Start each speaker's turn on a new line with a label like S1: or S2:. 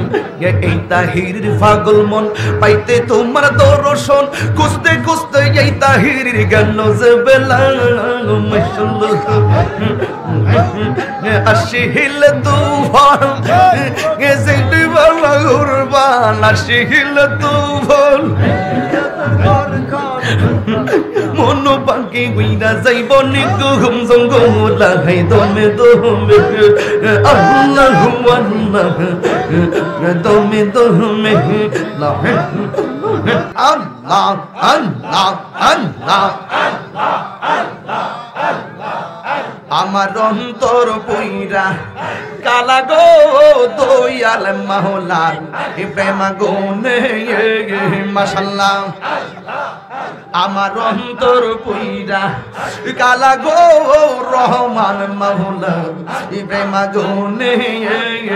S1: এই তাহিরির পাগল মন পাইতে তোমার দর্শন খুঁজতে খুঁজতে এই তাহিরির গান জবেলা মাশাআল্লাহ আসিল তুফান গেছে বালা কুরবান আসিল তুফান মনো পাখি গুইরা যাইব নিগুম জঙ্গলা হাই দমে দমে আল্লাহু আল্লাহ দমে দমে আল্লাহ আল্লাহ আল্লাহ আমার অন্তর পইরা কালা গো দয়াল মাওলার প্রেম গুনে মাশাআল্লাহ আমার অন্তর পইরা কালা গো রহমান মাওলার প্রেম গুনে